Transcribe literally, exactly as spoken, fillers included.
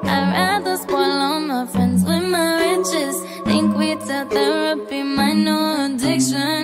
I'd rather spoil all my friends with my riches. Think we tell therapy my new addiction.